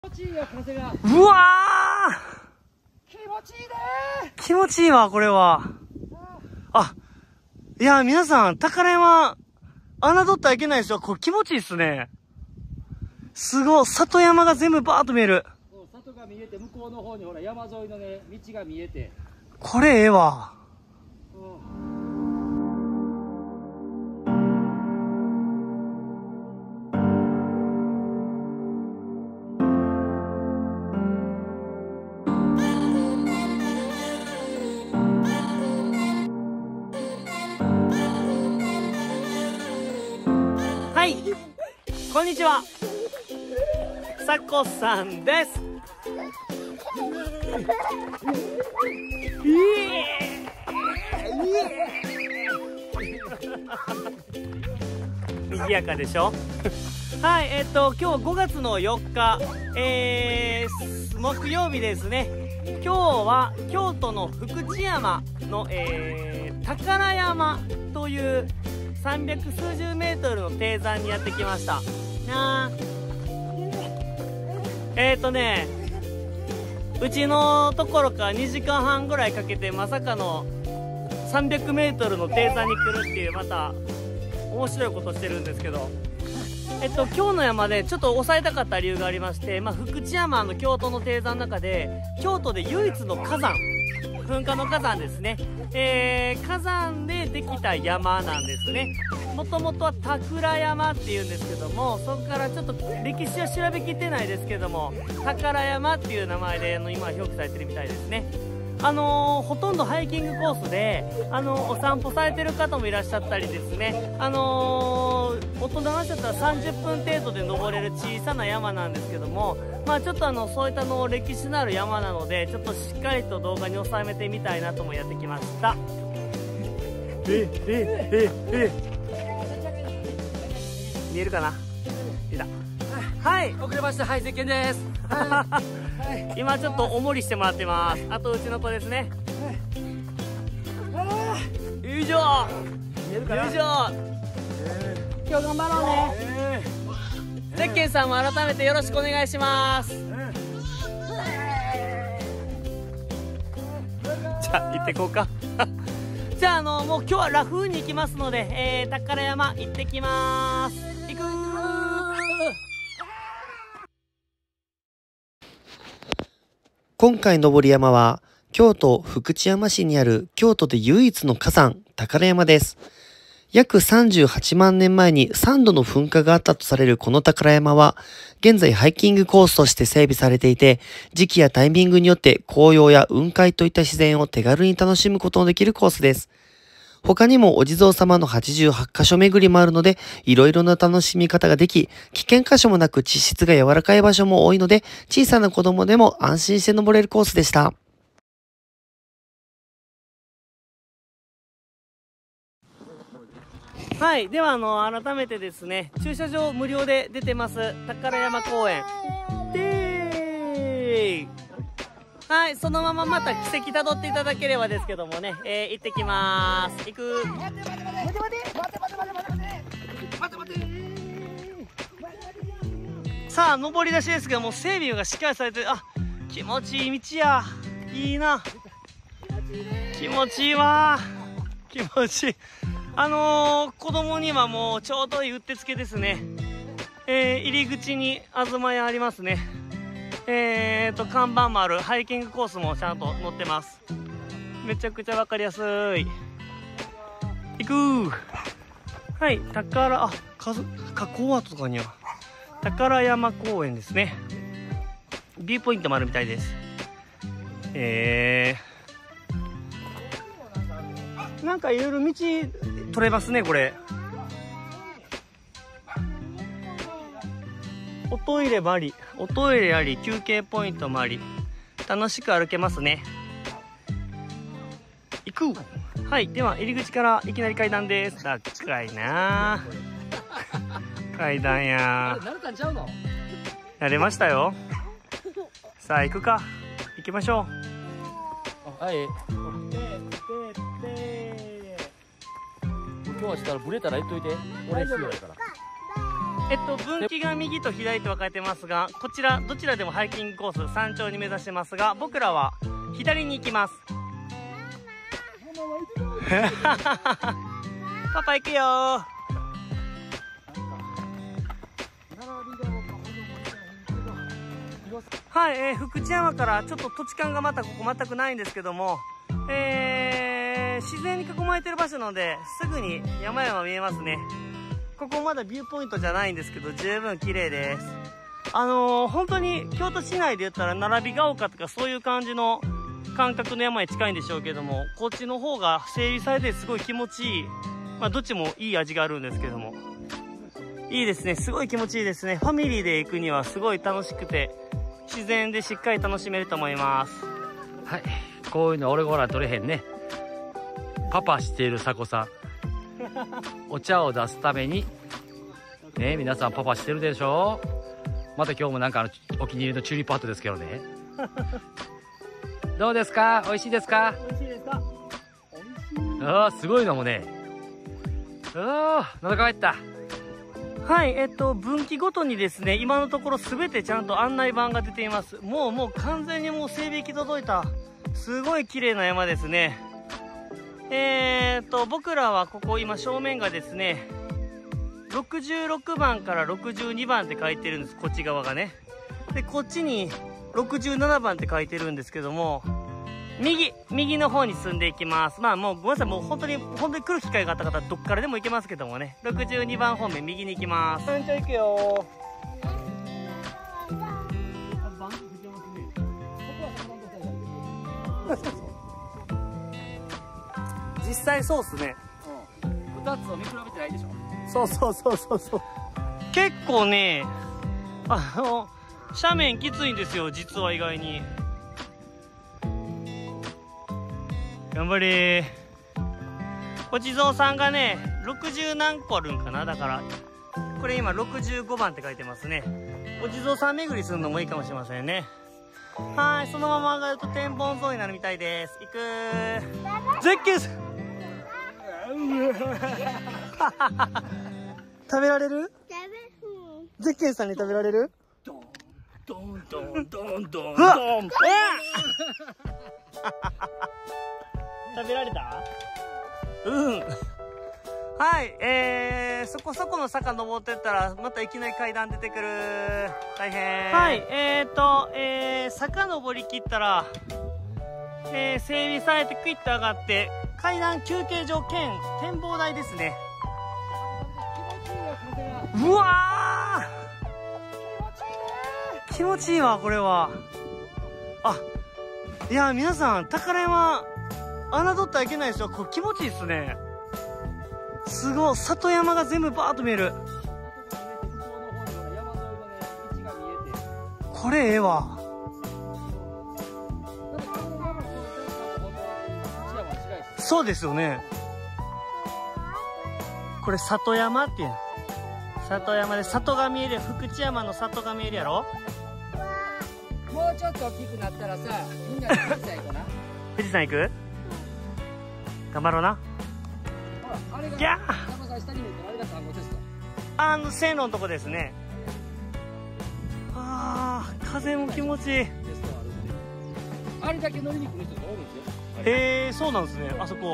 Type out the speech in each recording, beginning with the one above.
うわー、 気持ちいいね。 気持ちいいわ、これは。あ、いや、皆さん、宝山、侮ってはいけないですよ。これ気持ちいいっすね。すごい、里山が全部バーッと見える。 里が見えて、向こうの方にほら、山沿いのね、道が見えて。 これええわ。はい、こんにちは。さこさんです。賑やかでしょ。はい、今日5月の4日、木曜日ですね。今日は京都の福知山の、宝山という300数十メートルの低山にやってきましたな。うちのところから2時間半ぐらいかけてまさかの300メートルの低山に来るっていう、また面白いことしてるんですけど、今日の山でちょっと抑えたかった理由がありまして、福知山の京都の低山の中で京都で唯一の火山、噴火の火山ですね。火山でできた山なんですね。もともとは宝山っていうんですけども、そこからちょっと歴史は調べきってないですけども、宝山っていう名前で今表記されてるみたいですね。ほとんどハイキングコースで、お散歩されてる方もいらっしゃったりですね、大人の人だったら30分程度で登れる小さな山なんですけども、ちょっとそういった歴史のある山なので、ちょっとしっかりと動画に収めてみたいなともやってきました。見えるかな。見た。はい、 遅れました。はい、絶景です。 今ちょっとおもりしてもらってます。あとうちの子ですね。よいしょ。よいしょ。今日頑張ろうね。ゼッケンさんも改めてよろしくお願いします。じゃあ行ってこうか。じゃあもう今日はラフに行きますので、宝山行ってきます。行くー。今回登る山は京都福知山市にある京都で唯一の火山宝山です。約38万年前に3度の噴火があったとされるこの宝山は、現在ハイキングコースとして整備されていて、時期やタイミングによって紅葉や雲海といった自然を手軽に楽しむことのできるコースです。他にもお地蔵様の88カ所巡りもあるので、いろいろな楽しみ方ができ、危険箇所もなく地質が柔らかい場所も多いので、小さな子供でも安心して登れるコースでした。はい、では改めてですね、駐車場無料で出てます宝山公園でー、はい、そのまままた軌跡たどっていただければですけどもね、行ってきまーす。行く。さあ登り出しですけども、整備がしっかりされて、あ、気持ちいい道や。いいな、気持ちいいわ、気持ちいい。子供にはもうちょうどいいうってつけですね。入り口に東屋ありますね。看板もある。ハイキングコースもちゃんと載ってます。めちゃくちゃ分かりやすい。行くー。はい、宝、あ、加工アートとかには宝山公園ですね。ビューポイントもあるみたいです。なんかいろいろ道取れますね、これ。おトイレもあり、おトイレあり、休憩ポイントもあり、楽しく歩けますね。行く。はい、では入り口からいきなり階段です。高いな階段や。 慣れたんちゃうの？ 慣れましたよ。さあ行くか。行きましょう。はい。今日はしたらブレたら言っといて。俺必要やから。 分岐が右と左と分かれてますが、こちらどちらでもハイキングコース山頂に目指してますが、僕らは左に行きます。パパ行くよー。はい、福知山からちょっと土地勘がまたここ全くないんですけども、自然に囲まれてる場所なのですぐに山々見えますね。ここまだビューポイントじゃないんですけど十分綺麗です。本当に京都市内で言ったら並びが丘とかそういう感じの感覚の山に近いんでしょうけども、こっちの方が整備されてすごい気持ちいい。まあどっちもいい味があるんですけども、いいですね。すごい気持ちいいですね。ファミリーで行くにはすごい楽しくて自然でしっかり楽しめると思います。 はい、こういうの俺ごら取れへんね。パパしているさこさんお茶を出すためにね、皆さんパパしてるでしょ。また今日もなんかお気に入りのチューリップハットですけどねどうですか、美味しいですか。 美味しいですか。 ああ、すごいのもね。ああ、喉乾いた。 はい、分岐ごとにですね、今のところ全てちゃんと案内板が出ています。もう完全にもう整備行き届いた、すごい綺麗な山ですね。僕らはここ今正面がですね、66番から62番って書いてるんです、こっち側がね。で、こっちに67番って書いてるんですけども、右の方に進んでいきます。まあもうごめんなさい、もう本当に来る機会があった方はどっからでも行けますけどもね、62番方面右に行きます。山頂行くよー実際そうっすね。 2つを見比べてないでしょ。 そう結構ね、斜面きついんですよ実は。意外に頑張れー。お地蔵さんがね60何個あるんかな。だからこれ今65番って書いてますね。お地蔵さん巡りするのもいいかもしれませんね。はい、そのまま上がると天本沿いになるみたいです。行くー。絶景食べられる？ゼッケンさんに食べられる？ドンドンドンドンドンドン。食べられた？うん。はい、そこそこの坂登ってったらまたいきなり階段出てくる。大変。はい、坂登り切ったら、整備されてクイッと上がって階段休憩所兼展望台ですね。うわー、気持ちいいわこれは。あ、いや皆さん宝山侮ってはいけないですよ。これ気持ちいいっすね。すごい、里山が全部バーッと見える。これええわ。そうですよね。これ里山っていうの。里山で里が見える。福知山の里が見えるやろ。 もうちょっと大きくなったらさ、みんなで富士山行こうな。 富士山行く？頑張ろうな。 あれが、 ギャー、 下に見るとあれが単語テスト。 線路のとこですね。ああ、風も気持ちいい。 テストあるんで。あれだけ乗りに来る人が多いんですよ。 そうなんですね。あそこ。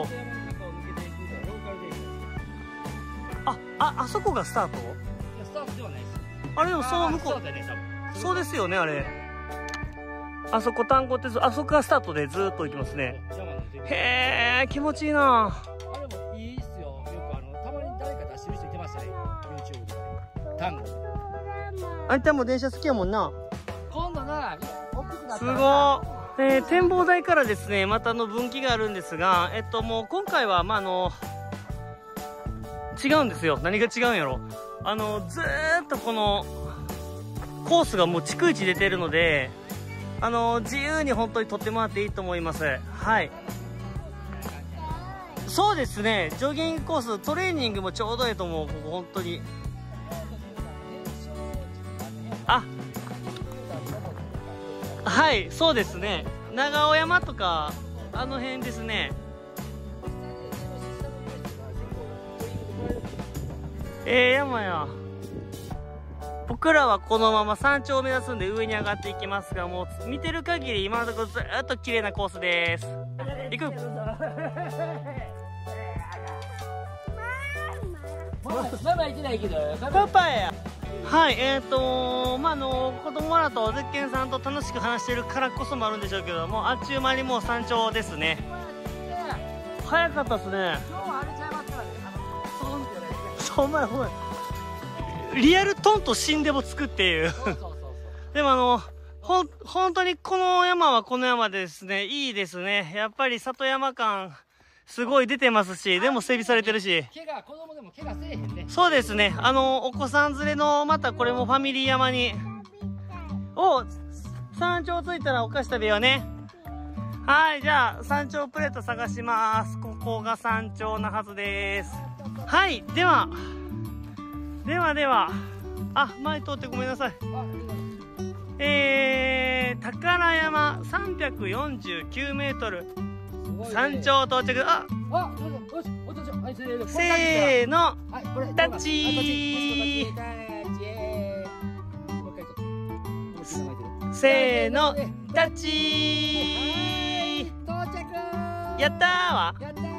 あそこがスタート？ いや、スタートではないですよ。 あれでもその向こう。そうですよね、あれ。あそこ単語って、あそこがスタートでずーっと行きますね。へえ、気持ちいいな。 あれもいいっすよ。よくたまに誰か出してる人いてましたね。YouTube で。単語。 あんたも電車好きやもんな。 今度な、大きくなったら。 すごー。展望台からですね、また分岐があるんですが、もう今回は、違うんですよ。何が違うんやろ。ずーっとこの、コースがもう逐一出てるので、自由に本当に撮ってもらっていいと思います。はい。そうですね、ジョギングコース、トレーニングもちょうどいいと思う、ここ本当に。あ、はい、そうですね。長尾山とか、あの辺ですね。山や。 僕らはこのまま山頂を目指すんで上に上がっていきますが、もう見てる限り今のところずっと綺麗なコースです。行く。 ママ行ってないけどパパや。はい、子供らとゼッケンさんと楽しく話してるからこそもあるんでしょうけども、あっちゅう間にもう山頂ですね。早かったですね。 今日は荒れちゃいますからね。 ほんまやほんまや。リアルトンと死んでもつくっていう。でも本当にこの山はこの山でですね、いいですね。やっぱり里山感すごい出てますし、でも整備されてるし。 子供でも怪我せえへんね。 そうですね。お子さん連れの、またこれもファミリー山に。山頂着いたらお菓子食べようね。はい、じゃあ、山頂プレート探します。ここが山頂なはずです。はい、では。あ、前通ってごめんなさい。宝山349メートル。山頂到着。せーの、タッチせーの、タッチやったーわ。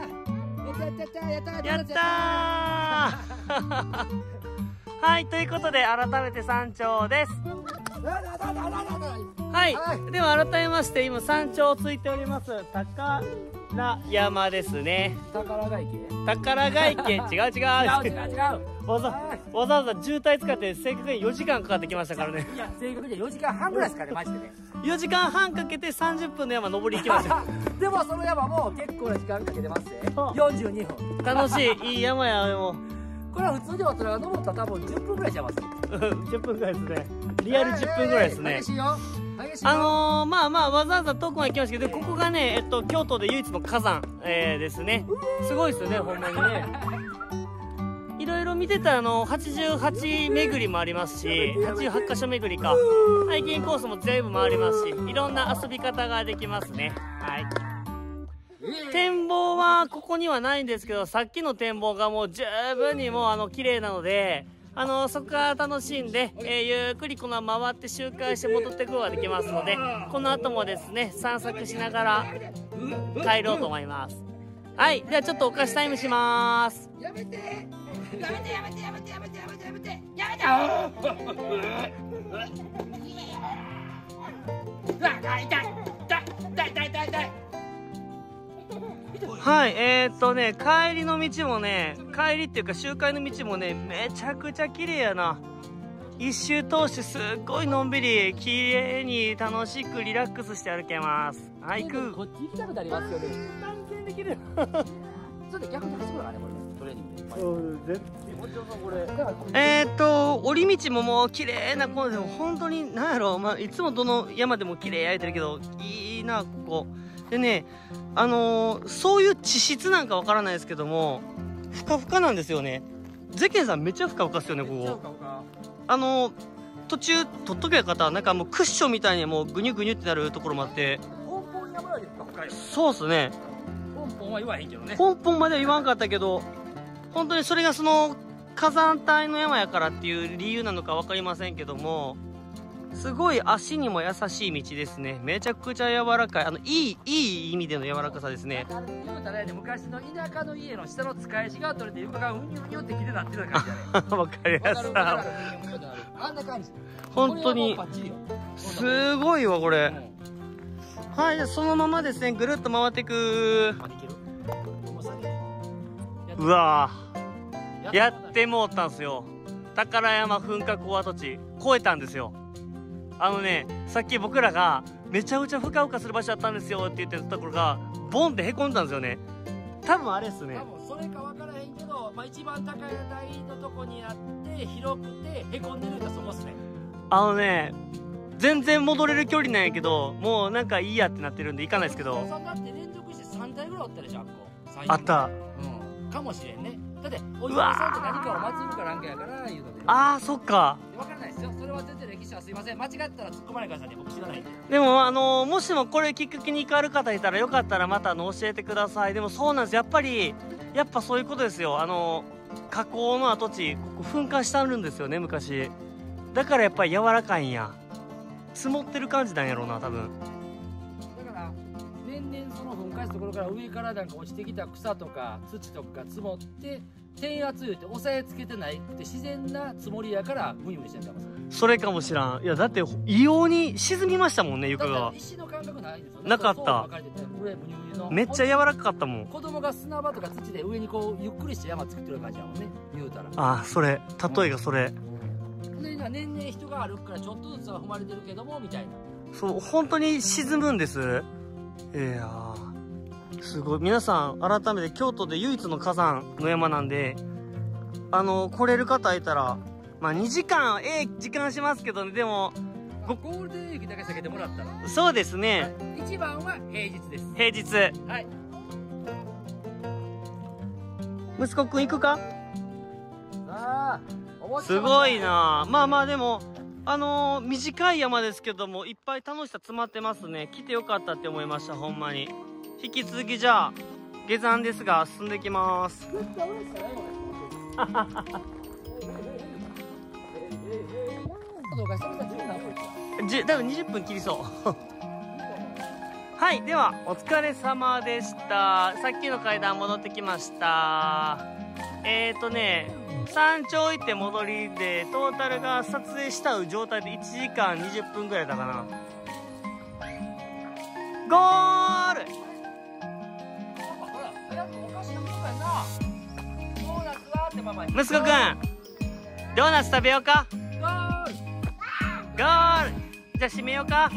やったーはい、ということで改めて山頂です。はい、では改めまして今山頂ついております宝山ですね。 宝ヶ池違うわざわざ渋滞使って正確に4時間かかってきましたからね。 いや正確に4時間半ぐらいですかね、マジでね。 4時間半かけて30分の山登り行きましたでもその山も結構な時間かけてますね。42分。 楽しい、いい山や。でもこれは普通に大人が登ったら多分10分ぐらいちゃいます。 10分ぐらいですね。リアル10分ぐらいですね。 激しいよ。 わざわざ遠くまで来ましたけど、ここがね、京都で唯一の火山、ですね。すごいですよね、ほんまにね。いろいろ見てたら、88巡りもありますし、88箇所巡りか。ハイキングコースも全部回りますし、いろんな遊び方ができますね。はい。展望はここにはないんですけど、さっきの展望がもう十分にもう綺麗なので、そこから楽しんで、ゆっくりこの回って周回して戻ってくることができますので、この後もですね、散策しながら帰ろうと思います。はい、ではちょっとお菓子タイムします。 やめてはい、帰りの道もね、帰りっていうか周回の道もね、めちゃくちゃ綺麗やな。一周通してすっごいのんびり、綺麗に楽しくリラックスして歩けます。はい、行く。 こっち行きたくなりますよね。 断然できる。 ちょっと逆に走るからね、これトレーニングで。 降り道ももう綺麗な、こうでも本当になんやろ、いつもどの山でも綺麗やれてるけど、いいな、ここ。でね、そういう地質なんかわからないですけども、ふかふかなんですよね。ゼケンさんめっちゃふかふかっすよね、ここ。途中取っとけばよかった。なんかもうクッションみたいにもうグニュグニュってなるところもあって。 ポンポン山より深い。 そうっすね。 ポンポンは言わへんけどね。 ポンポンまでは言わんかったけど、本当にそれがその火山帯の山やからっていう理由なのか分かりませんけども、すごい足にも優しい道ですね。めちゃくちゃ柔らかい、いい意味での柔らかさですね。 言うたらね、昔の田舎の家の下の使い石が取れて床がうにゅうにゅってきてなってた感じだね。 わかりました。 あんな感じ。 本当にすごいわこれ。はい、じゃあそのままですね、ぐるっと回っていく。うわー、やってもうたんすよ。宝山噴火口跡地越えたんですよ。さっき僕らがめちゃくちゃふかふかする場所だったんですよって言ってたところがボンってへこんだんですよね。多分あれっすね。 多分それか分からへんけど、一番高い台のとこにあって広くてへこんでるのがそこっすね。 全然戻れる距離なんやけど、もうなんかいいやってなってるんで行かないですけど。 だって連続して3台ぐらいあったでしょ、あっこ。 あった。 かもしれんね。だってお岩さんって何かを祭るかなんかやから言うので。 ああ、そっか。 分からないですよ。それは全然歴史はすいません。間違ったら突っ込まないでくださいね。僕知らないんで。 でももしもこれきっかけに行かれる方いたらよかったらまた教えてください。でもそうなんです。やっぱそういうことですよ。火口の跡地、ここ噴火してあるんですよね、昔。 だからやっぱり柔らかいんや。積もってる感じなんやろうな多分。 だから年々その噴火したところから上からなんか落ちてきた草とか土とかが積もって低圧言うて押さえつけてないって自然な積もりやからムニムニしてんだもん。 それかもしらん。いやだって異様に沈みましたもんね床だかが。 ら石の感覚ないですよ。 なかった。 層に分かれてて上ムニムニのめっちゃ柔らかかったもん。 子供が砂場とか土で上にこうゆっくりして山作ってる感じやもんね言うたら。 あ、それ例えがそれ。 で年々人が歩くからちょっとずつは踏まれてるけどもみたいな。 そう本当に沈むんです。いやーすごい。皆さん改めて京都で唯一の火山の山なんで、来れる方いたら、まあ2時間時間しますけどね。でもゴールデンウィークだけ避けてもらったら。 そうですね、 一番は平日です。 平日。 はい。 息子くん行くか。 さあすごいな。まあまあでも短い山ですけどもいっぱい楽しさ詰まってますね。来てよかったって思いましたほんまに。引き続きじゃあ下山ですが進んできます。多分20分切りそうはい、ではお疲れ様でした。さっきの階段戻ってきました。山頂行って戻りでトータルが撮影した状態で1時間20分ぐらいだかな。ゴール。息子くんドーナツ食べようか。ゴール。じゃあ閉めようか。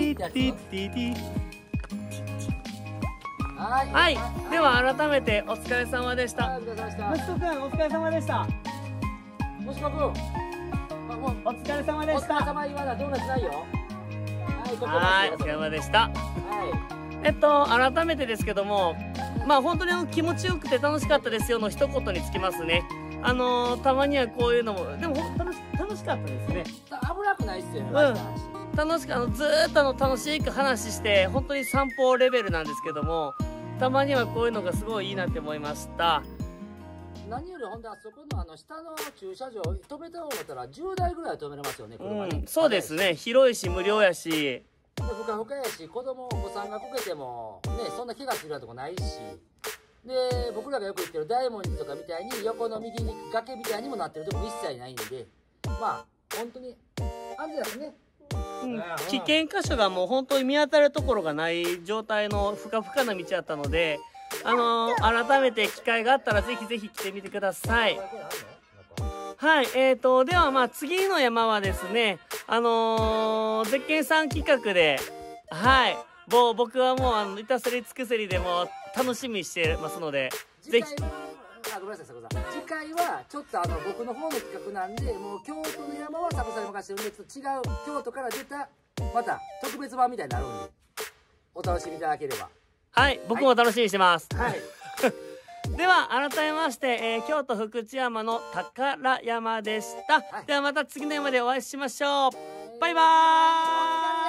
はい、では改めてお疲れ様でした。息子くんお疲れ様でした。 息子くんお疲れ様でした。 お疲れ様。今だドーナツないよ。 はい、お疲れ様でした。改めてですけども、まあ本当に気持ちよくて楽しかったですよの一言につきますね。たまにはこういうのもでも楽しかったですね。 危なくないっすよね。 楽しくずーっと楽しく話して本当に散歩レベルなんですけども、たまにはこういうのがすごいいいなって思いました。 何よりほんであそこの下の駐車場止めた思ったら10台ぐらい止めれますよね車ね。 そうですね、広いし無料やしふかふかやし、お子さんがこけてもねそんな怪我するようなとこないし、で僕らがよく行ってる大文字とかみたいに横の右に崖みたいにもなってるとこも一切ないんで、まあ本当に安全ですね。 危険箇所がもう本当に見当たるところがない状態のふかふかな道だったので、改めて機会があったらぜひぜひ来てみてください。はい、ではまあ次の山はですね、絶景さん企画で、はい、僕はもういたせり尽くせりでも楽しみにしてますので、ぜひ。 ごめんなさい、佐古さん。次回はちょっと僕の方の企画なんで、もう京都の山は佐古さんに任せてるんで、ちょっと違う京都から出たまた特別版みたいになるんで、お楽しみいただければ。 はい、僕も楽しみにしてます。 はい。 では改めまして、京都福知山の宝山でした。はい、ではまた次の山でお会いしましょう。バイバーイ。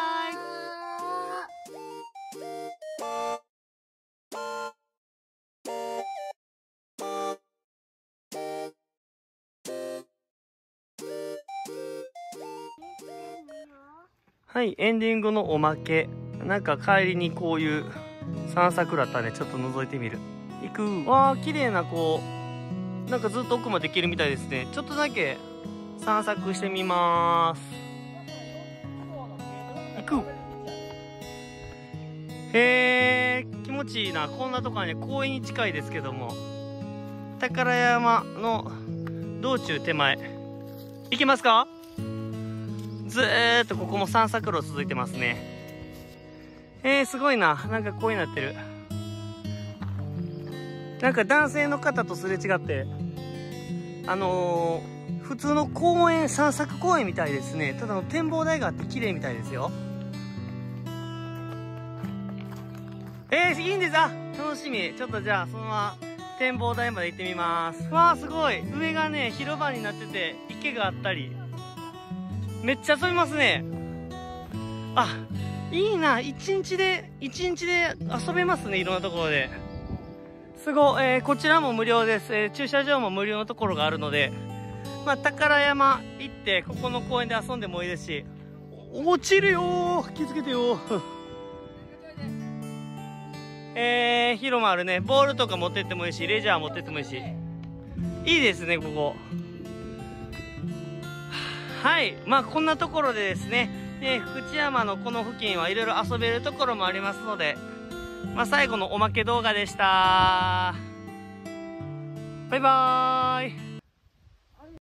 はい、エンディングのおまけ。なんか帰りにこういう散策だったね。ちょっと覗いてみる。行く。わあ、綺麗ななんかずっと奥まで行けるみたいですね。ちょっとだけ散策してみます。行く。へえ、気持ちいいな。こんなとこはね、公園に近いですけども。宝山の道中手前。行けますか？ずーっとここも散策路続いてますね。すごいな。なんかこうになってる。なんか男性の方とすれ違って、普通の公園、散策公園みたいですね。ただの展望台があって綺麗みたいですよ。いいんです。楽しみ。ちょっとじゃあそのまま展望台まで行ってみます。わあ、すごい。上がね、広場になってて、池があったり。めっちゃ遊びますね。あ、いいな。一日で遊べますね。いろんなところで。すごい。こちらも無料です。駐車場も無料のところがあるので、 まあ、宝山行って、ここの公園で遊んでもいいですし、落ちるよー、気づけてよー。広間あるね。ボールとか持ってってもいいし、レジャー持ってってもいいし。いいですね、ここ。はい。まあ、こんなところでですね、福知山のこの付近はいろいろ遊べるところもありますので、まあ、最後のおまけ動画でした。バイバーイ。